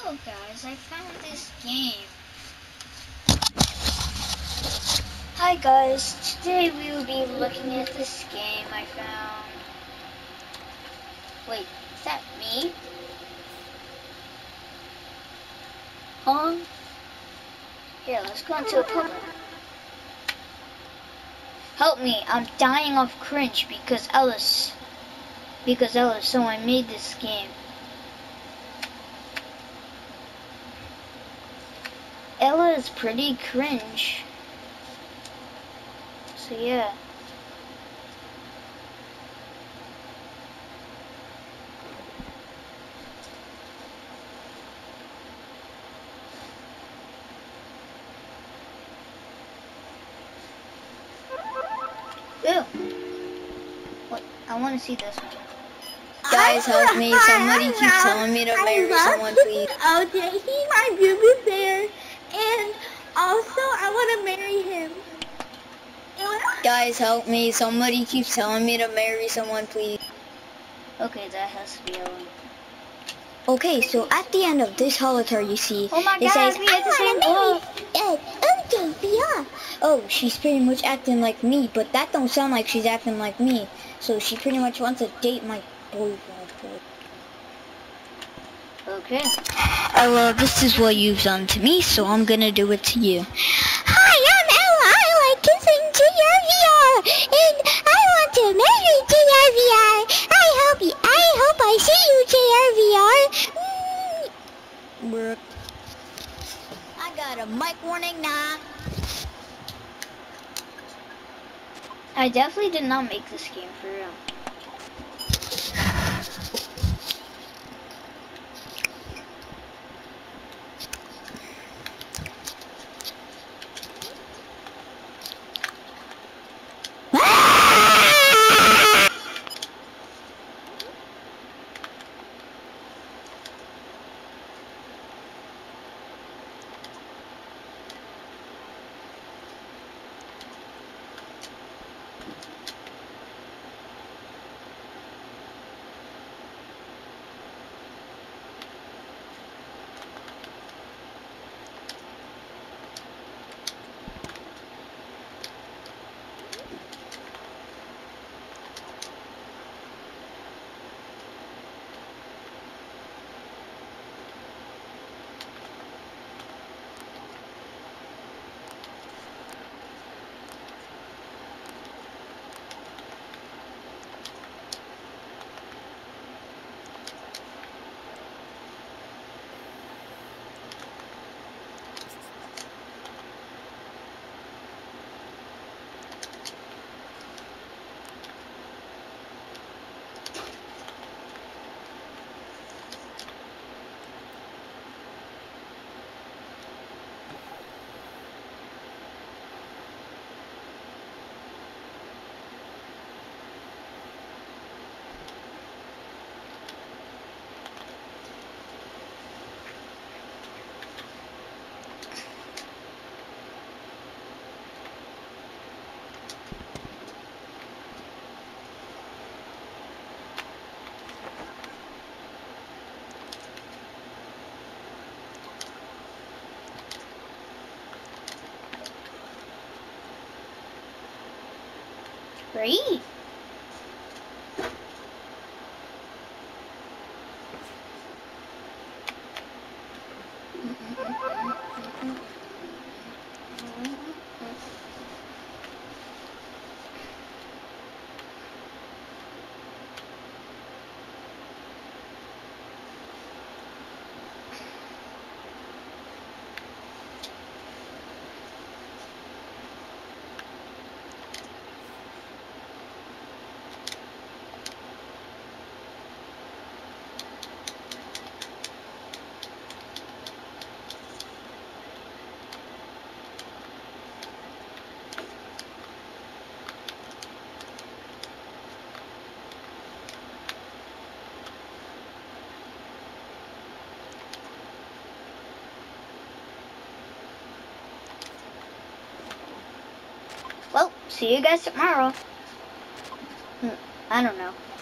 Hello guys, I found this game. Hi guys, today we will be looking at this game I found. Wait, is that me? Huh? Here, let's go into a public. Help me, I'm dying of cringe because Ellis, so I made this game. Ella is pretty cringe. So yeah. Ew. Wait, I want to see this one. Guys, help me. Somebody keeps telling me to marry someone, please. OJ, he's my baby bear, and also I want to marry him. Guys, help me. Somebody keeps telling me to marry someone, please. Okay, that has to be Ellen. Okay, so at the end of this holotar, you see, Oh my it God, says, we had the same OJ, VR. Oh, she's pretty much acting like me, but that don't sound like she's acting like me. So she pretty much wants to date my boyfriend. Okay. Well, this is what you've done to me, so I'm gonna do it to you. Hi, I'm Ella. I like kissing TRVR, and I want to marry TRVR. I hope I see you, TRVR. I got a mic warning now. I definitely did not make this game for real. Great. Well, see you guys tomorrow. I don't know.